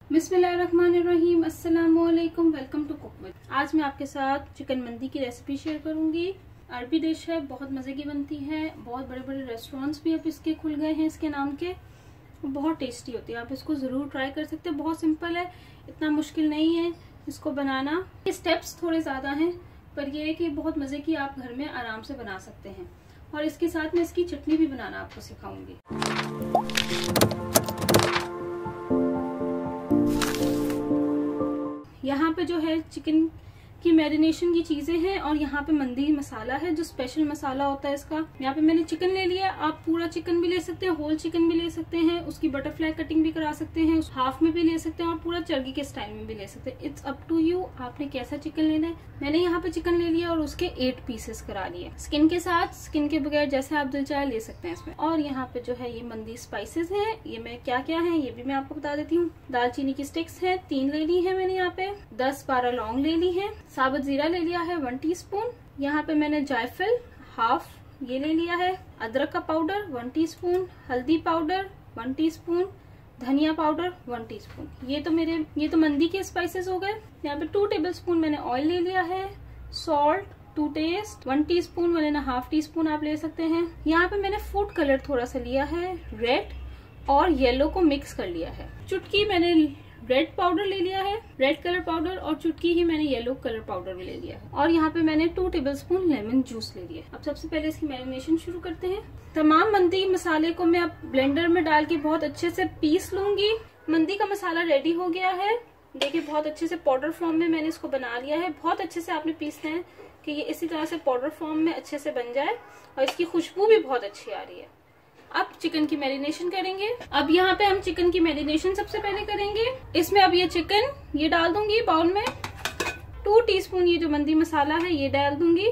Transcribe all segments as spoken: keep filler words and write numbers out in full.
बिस्मिल्लाहिर्रहमानिर्रहीम, अस्सलामुअलैकुम, welcome to cook with. आज मैं आपके साथ चिकन मंदी की रेसिपी शेयर करूंगी। अरबी डिश है, बहुत मजे की बनती है। बहुत बड़े बड़े रेस्टोरेंट्स भी अब इसके खुल गए हैं इसके नाम के। बहुत टेस्टी होती है, आप इसको जरूर ट्राई कर सकते हैं। बहुत सिंपल है, इतना मुश्किल नहीं है इसको बनाना। स्टेप्स थोड़े ज्यादा हैं पर ये है कि बहुत मजे की आप घर में आराम से बना सकते हैं। और इसके साथ मैं इसकी चटनी भी बनाना आपको सिखाऊंगी। यहाँ पे जो है चिकन की मैरिनेशन की चीजें हैं और यहाँ पे मंदी मसाला है जो स्पेशल मसाला होता है इसका। यहाँ पे मैंने चिकन ले लिया, आप पूरा चिकन भी ले सकते हैं, होल चिकन भी ले सकते हैं, उसकी बटरफ्लाई कटिंग भी करा सकते हैं, हाफ में भी ले सकते हैं और पूरा चर्गी के स्टाइल में भी ले सकते हैं। इट्स अप टू यू, आपने कैसा चिकन लेना है। मैंने यहाँ पे चिकन ले लिया और उसके एट पीसेस करा लिए, स्किन के साथ, स्किन के बगैर, जैसे आप दिल चाहे ले सकते हैं इसमें। और यहाँ पे जो है ये मंदी स्पाइसेस है, ये मैं क्या क्या है ये भी मैं आपको बता देती हूँ। दालचीनी की स्टिक्स है, तीन ले ली है मैंने यहाँ पे। दस बारह लौंग ले ली है। साबुत जीरा ले लिया है वन टीस्पून। यहाँ पे मैंने जायफल हाफ ये ले लिया है। अदरक का पाउडर वन टीस्पून। हल्दी पाउडर वन टीस्पून। धनिया पाउडर वन टीस्पून। ये तो मेरे ये तो मंदी के स्पाइसेस हो गए। यहाँ पे टू टेबलस्पून मैंने ऑयल ले लिया है। Salt to taste, one teaspoon वाले ना हाफ टी स्पून आप ले सकते हैं। यहाँ पे मैंने फूड कलर थोड़ा सा लिया है, रेड और येलो को मिक्स कर लिया है। चुटकी मैंने रेड पाउडर ले लिया है, रेड कलर पाउडर, और चुटकी ही मैंने येलो कलर पाउडर भी ले लिया है। और यहाँ पे मैंने टू टेबलस्पून लेमन जूस ले लिया। अब सबसे पहले इसकी मैरिनेशन शुरू करते हैं। तमाम मंदी मसाले को मैं अब ब्लेंडर में डाल के बहुत अच्छे से पीस लूंगी। मंदी का मसाला रेडी हो गया है, देखिए बहुत अच्छे से पाउडर फॉर्म में मैंने इसको बना लिया है। बहुत अच्छे से आपने पीसना है कि ये इसी तरह से पाउडर फॉर्म में अच्छे से बन जाए और इसकी खुशबू भी बहुत अच्छी आ रही है। अब चिकन की मैरिनेशन करेंगे। अब यहाँ पे हम चिकन की मैरिनेशन सबसे पहले करेंगे। इसमें अब ये चिकन ये डाल दूंगी बाउल में। टू टीस्पून ये जो मंदी मसाला है ये डाल दूंगी,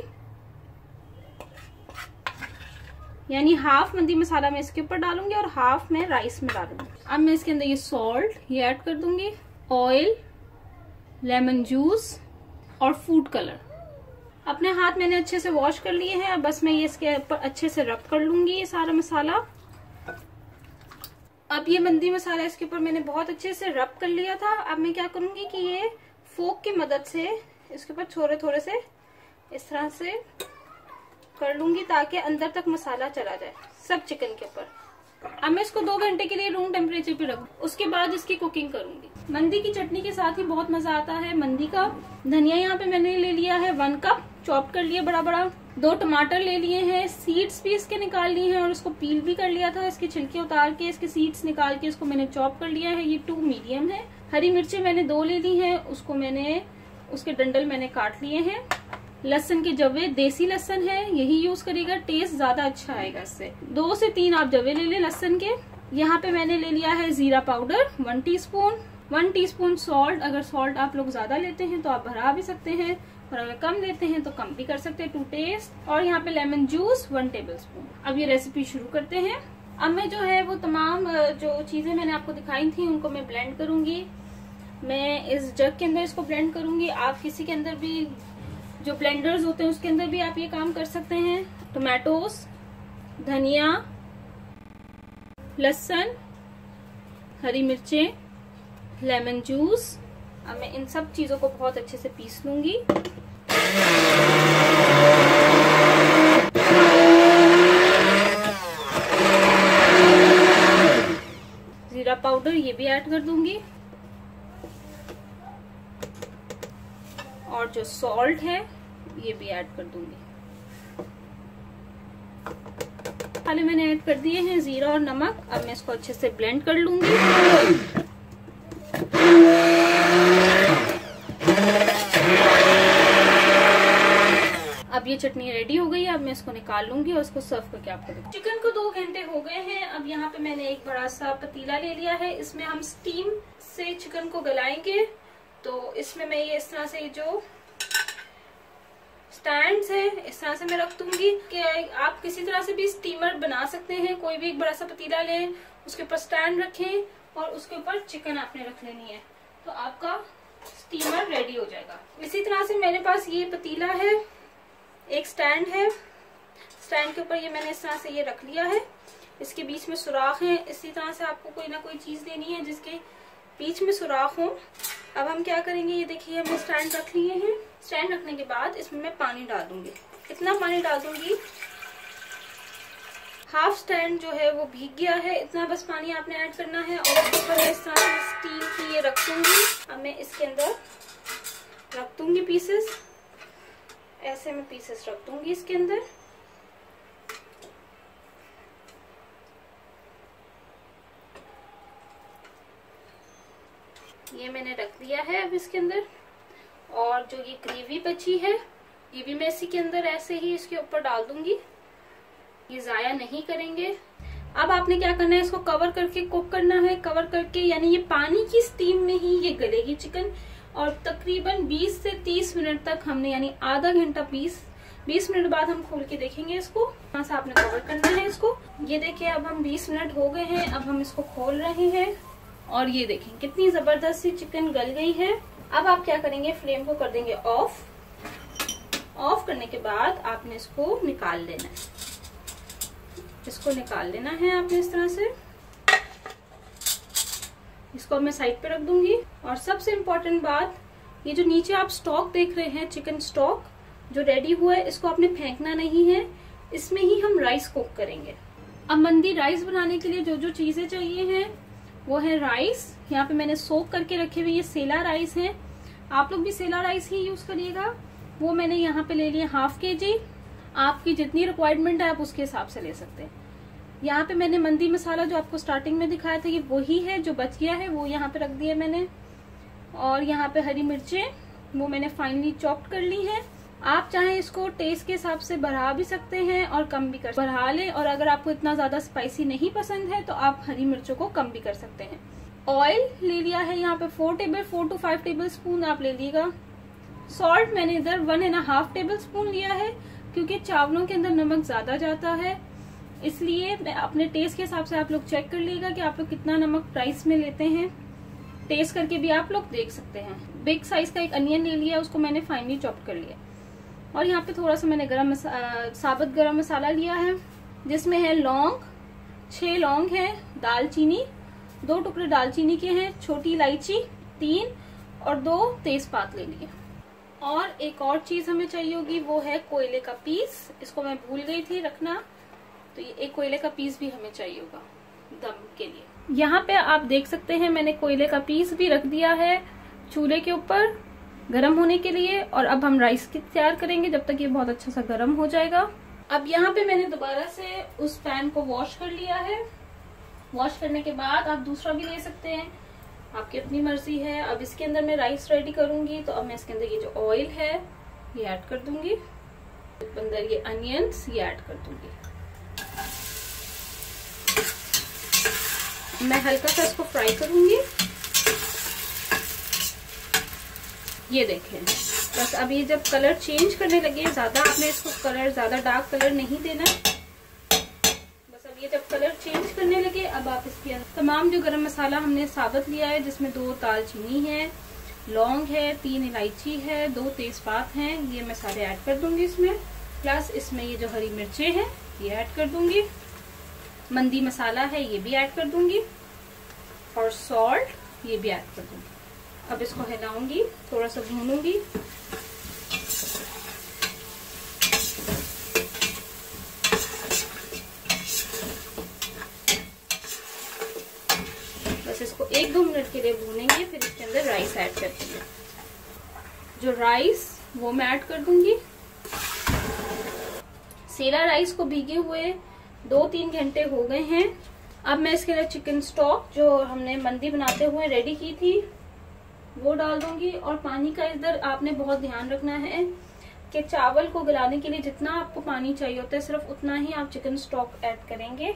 यानी हाफ मंदी मसाला मैं इसके ऊपर डालूंगी और हाफ मैं राइस में डालूंगी। अब मैं इसके अंदर ये सॉल्ट ये ऐड कर दूंगी, ऑयल, लेमन जूस और फूड कलर। अपने हाथ मैंने अच्छे से वॉश कर लिए हैं। अब बस मैं ये इसके ऊपर अच्छे से रब कर लूंगी ये सारा मसाला। अब ये मंदी मसाला इसके ऊपर मैंने बहुत अच्छे से रब कर लिया था। अब मैं क्या करूंगी कि ये फोक की मदद से इसके ऊपर थोड़े थोड़े से इस तरह से कर लूंगी ताकि अंदर तक मसाला चला जाए सब चिकन के ऊपर। अब मैं इसको दो घंटे के लिए रूम टेम्परेचर पे रखूँ, उसके बाद इसकी कुकिंग करूंगी। मंदी की चटनी के साथ ही बहुत मजा आता है मंदी का। धनिया यहाँ पे मैंने ले लिया है वन कप, चॉप कर लिया बड़ा बड़ा। दो टमाटर ले लिए हैं, सीड्स भी इसके निकाल लिए हैं और इसको पील भी कर लिया था। इसके छिलके उतार के इसके सीड्स निकाल के इसको मैंने चॉप कर लिया है। ये टू मीडियम है। हरी मिर्चें मैंने दो ले ली हैं, उसको मैंने उसके डंडल मैंने काट लिए हैं। लहसुन के जवे, देसी लहसुन है यही यूज करेगा, टेस्ट ज्यादा अच्छा आएगा इससे। दो से तीन आप जवे ले लें लहसुन के। यहाँ पे मैंने ले लिया है जीरा powder one teaspoon. One teaspoon salt, अगर सॉल्ट आप लोग ज्यादा लेते हैं तो आप भरा भी सकते हैं और अगर कम लेते हैं तो कम भी कर सकते हैं, टू टेस्ट। और यहाँ पे lemon juice one tablespoon. अब ये रेसिपी शुरू करते हैं। अब मैं जो है वो तमाम जो चीजें मैंने आपको दिखाई थी उनको मैं ब्लेंड करूंगी। मैं इस जग के अंदर इसको ब्लेंड करूंगी। आप किसी के अंदर भी जो ब्लेंडर्स होते हैं उसके अंदर भी आप ये काम कर सकते हैं। टोमेटोज, धनिया, लहसुन, हरी मिर्चें, लेमन जूस। अब मैं इन सब चीजों को बहुत अच्छे से पीस लूंगी। जीरा पाउडर ये भी ऐड कर दूंगी और जो सॉल्ट है ये भी ऐड कर दूंगी। पहले मैंने ऐड कर दिए हैं जीरा और नमक। अब मैं इसको अच्छे से ब्लेंड कर लूंगी। अब ये चटनी रेडी हो गई है। अब मैं इसको निकाल लूंगी और इसको सर्व करके आपको दिखाऊंगी। चिकन को दो घंटे हो गए हैं। अब यहाँ पे मैंने एक बड़ा सा पतीला ले लिया है, इसमें हम स्टीम से चिकन को गलाएंगे। तो इसमें मैं ये इस तरह से जो स्टैंड्स है इस तरह से मैं रख दूंगी कि आप किसी तरह से भी स्टीमर बना सकते हैं। कोई भी एक बड़ा सा पतीला लें, उसके ऊपर स्टैंड रखें और उसके ऊपर चिकन आपने रख लेनी है तो आपका स्टीमर रेडी हो जाएगा। इसी तरह से मेरे पास ये पतीला है, एक स्टैंड है, स्टैंड के ऊपर ये मैंने इस तरह से ये रख लिया है। इसके बीच में सुराख है। इसी तरह से आपको कोई ना कोई चीज देनी है जिसके बीच में सुराख हो। अब हम क्या करेंगे, ये देखिए हमने स्टैंड रख लिए हैं। स्टैंड रखने के बाद इसमें मैं पानी डाल दूंगी। कितना पानी डाल दूंगी, हाफ स्टैंड जो है वो भीग गया है, इतना बस पानी आपने ऐड करना है। और उसके ऊपर मैं इस तरह से स्टील की ये रख दूंगी। अब मैं इसके अंदर रख दूंगी पीसेस, ऐसे मैं पीसेस रख दूंगी इसके अंदर। ये मैंने रख दिया है अब इसके अंदर। और जो ये ग्रेवी बची है ये भी मैं इसी के अंदर ऐसे ही इसके ऊपर डाल दूंगी, ये जाया नहीं करेंगे। अब आपने क्या करना है, इसको कवर करके कुक करना है। कवर करके यानी ये पानी की स्टीम में ही ये गलेगी चिकन। और तकरीबन बीस से तीस मिनट तक हमने, यानी आधा घंटा, बीस बीस मिनट बाद हम खोल के देखेंगे इसको। यहाँ से आपने कवर करना है इसको। ये देखिए अब हम बीस मिनट हो गए हैं। अब हम इसको खोल रहे हैं और ये देखें कितनी जबरदस्त सी चिकन गल गई है। अब आप क्या करेंगे, फ्लेम को कर देंगे ऑफ। ऑफ करने के बाद आपने इसको निकाल लेना है। इसको निकाल लेना है आपने इस तरह से। इसको मैं साइड पे रख दूंगी। और सबसे इम्पोर्टेंट बात, ये जो नीचे आप स्टॉक देख रहे हैं, चिकन स्टॉक जो रेडी हुआ है, इसको आपने फेंकना नहीं है। इसमें ही हम राइस कुक करेंगे। अब मंदी राइस बनाने के लिए जो जो चीजें चाहिए हैं वो है राइस। यहाँ पे मैंने सोक करके रखे हुए ये सेला राइस है, आप लोग भी सेला राइस ही यूज करिएगा। वो मैंने यहाँ पे ले लिया हाफ के जी। आपकी जितनी रिक्वायरमेंट है आप उसके हिसाब से ले सकते हैं। यहाँ पे मैंने मंदी मसाला जो आपको स्टार्टिंग में दिखाया था, ये वही है जो बच गया है, वो यहाँ पे रख दिया मैंने। और यहाँ पे हरी मिर्चें वो मैंने फाइनली चॉप्ड कर ली है। आप चाहे इसको टेस्ट के हिसाब से बढ़ा भी सकते हैं और कम भी कर बढ़ा लें। और अगर आपको इतना ज्यादा स्पाइसी नहीं पसंद है तो आप हरी मिर्चों को कम भी कर सकते हैं। ऑयल ले लिया है यहाँ पे four table four to five tablespoon आप ले लीजिएगा। सॉल्ट मैंने इधर one and half tablespoon लिया है, क्योंकि चावलों के अंदर नमक ज्यादा जाता है, इसलिए मैं अपने टेस्ट के हिसाब से आप लोग चेक कर लीजिएगा कि आप लोग कितना नमक राइस में लेते हैं। टेस्ट करके भी आप लोग देख सकते हैं। बिग साइज का एक अनियन ले लिया, उसको मैंने फाइनली चॉप कर लिया। और यहाँ पे थोड़ा सा मैंने गरम मसा, साबुत गरम मसाला लिया है, जिसमें है लौंग, छह लौंग है, दालचीनी, दो टुकड़े दालचीनी के हैं, छोटी इलायची तीन, और दो तेजपात ले लिए। और एक और चीज हमें चाहिए होगी, वो है कोयले का पीस। इसको मैं भूल गई थी रखना, तो ये एक कोयले का पीस भी हमें चाहिए होगा दम के लिए। यहाँ पे आप देख सकते हैं मैंने कोयले का पीस भी रख दिया है चूल्हे के ऊपर गरम होने के लिए। और अब हम राइस की तैयार करेंगे जब तक ये बहुत अच्छा सा गरम हो जाएगा। अब यहाँ पे मैंने दोबारा से उस पैन को वॉश कर लिया है। वॉश करने के बाद आप दूसरा भी ले सकते हैं, आपकी अपनी मर्जी है। अब इसके अंदर मैं राइस रेडी करूंगी, तो अब मैं इसके अंदर ये जो ऑयल है ये ऐड कर दूंगी। अंदर ये अनियंस ये ऐड कर दूंगी। मैं हल्का सा इसको फ्राई करूंगी। ये देखें, बस अब ये जब कलर चेंज करने लगे, ज्यादा आपने इसको कलर ज्यादा डार्क कलर नहीं देना। बस अब ये जब कलर चेंज करने लगे, अब आप इसके अंदर तमाम जो गरम मसाला हमने साबुत लिया है, जिसमें दो दालचीनी है, लौंग है, तीन इलायची है, दो तेजपात हैं, ये मैं सारे ऐड कर दूंगी इसमें। प्लस इसमें ये जो हरी मिर्चें हैं ये ऐड कर दूंगी। मंदी मसाला है ये भी ऐड कर दूंगी। और सॉल्ट ये भी ऐड कर दूंगी। अब इसको हिलाऊंगी, थोड़ा सा भूनूंगी। बस इसको एक दो मिनट के लिए भूनेंगे, फिर इसके अंदर राइस ऐड कर देंगे। जो राइस वो मैं ऐड कर दूंगी। सेला राइस को भीगे हुए दो तीन घंटे हो गए हैं। अब मैं इसके अंदर चिकन स्टॉक जो हमने मंदी बनाते हुए रेडी की थी वो डाल दूंगी। और पानी का इधर आपने बहुत ध्यान रखना है कि चावल को गलाने के लिए जितना आपको पानी चाहिए होता है, सिर्फ उतना ही आप चिकन स्टॉक ऐड करेंगे।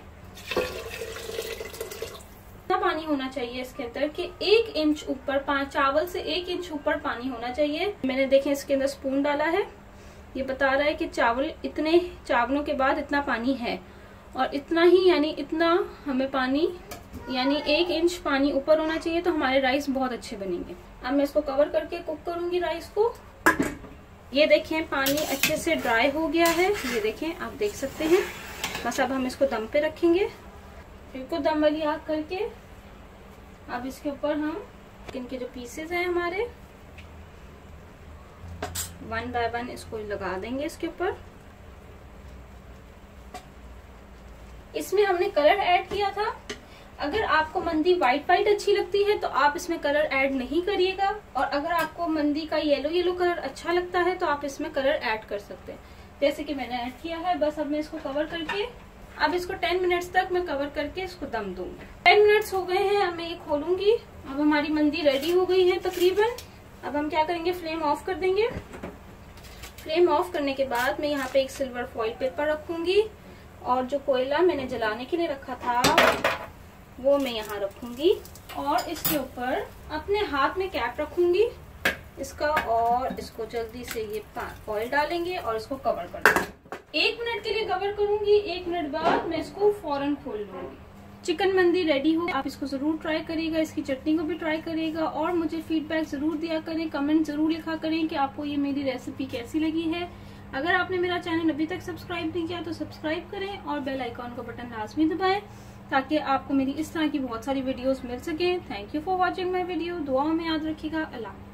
इतना पानी होना चाहिए इसके अंदर कि एक इंच ऊपर, चावल से एक इंच ऊपर पानी होना चाहिए। मैंने देखें इसके अंदर स्पून डाला है, ये बता रहा है कि चावल इतने चावलों के बाद इतना पानी है। और इतना ही यानी इतना हमें पानी, यानी एक इंच पानी ऊपर होना चाहिए, तो हमारे राइस बहुत अच्छे बनेंगे। अब मैं इसको कवर करके कुक करूंगी राइस को। ये देखें पानी अच्छे से ड्राई हो गया है, ये देखें आप देख सकते हैं। बस अब हम इसको दम पे रखेंगे, बिल्कुल दम वाली आग करके अब इसके ऊपर हम चिकन के जो पीसेस हैं हमारे वन बाय वन इसको लगा देंगे इसके ऊपर। इसमें हमने कलर ऐड किया था। अगर आपको मंदी व्हाइट व्हाइट अच्छी लगती है तो आप इसमें कलर ऐड नहीं करिएगा, और अगर आपको मंदी का येलो येलो कलर अच्छा लगता है तो आप इसमें कलर ऐड कर सकते हैं, जैसे कि मैंने ऐड किया है। बस अब मैं इसको कवर करके अब इसको टेन मिनट्स तक मैं कवर करके इसको दम दूंगी। टेन मिनट्स हो गए हैं, अब मैं ये खोलूंगी। अब हमारी मंदी रेडी हो गई है तकरीबन। अब हम क्या करेंगे, फ्लेम ऑफ कर देंगे। फ्लेम ऑफ करने के बाद मैं यहाँ पे एक सिल्वर फॉइल पेपर रखूंगी, और जो कोयला मैंने जलाने के लिए रखा था वो मैं यहाँ रखूंगी, और इसके ऊपर अपने हाथ में कैप रखूंगी इसका, और इसको जल्दी से ये फॉइल डालेंगे और इसको कवर कर देंगे। एक मिनट के लिए कवर करूंगी, एक मिनट बाद मैं इसको फौरन खोल लूंगी। चिकन मंदी रेडी हो, आप इसको जरूर ट्राई करिएगा, इसकी चटनी को भी ट्राई करिएगा, और मुझे फीडबैक जरूर दिया करें, कमेंट जरूर लिखा करें कि आपको ये मेरी रेसिपी कैसी लगी है। अगर आपने मेरा चैनल अभी तक सब्सक्राइब नहीं किया तो सब्सक्राइब करें, और बेल आइकॉन का बटन लाजमी दबाएं ताकि आपको मेरी इस तरह की बहुत सारी वीडियोस मिल सके। Thank you for watching my video. दुआओं में याद रखिएगा। अल्लाह।